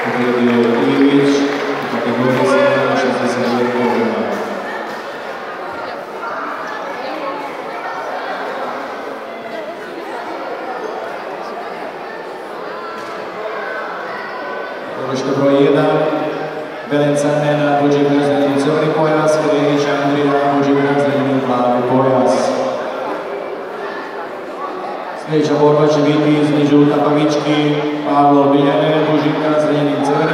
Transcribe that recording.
Pobedio Ivić u kategoriji 69 kg. Podrška broj 1, Velenca Nenad, vođe brazilni crveni pojas, Federić Andrija, vođe brazilni plavi pojas. Sljedeća borba će biti između Tapavički Pavlo Biljane, Božika, Zrenjanin crveni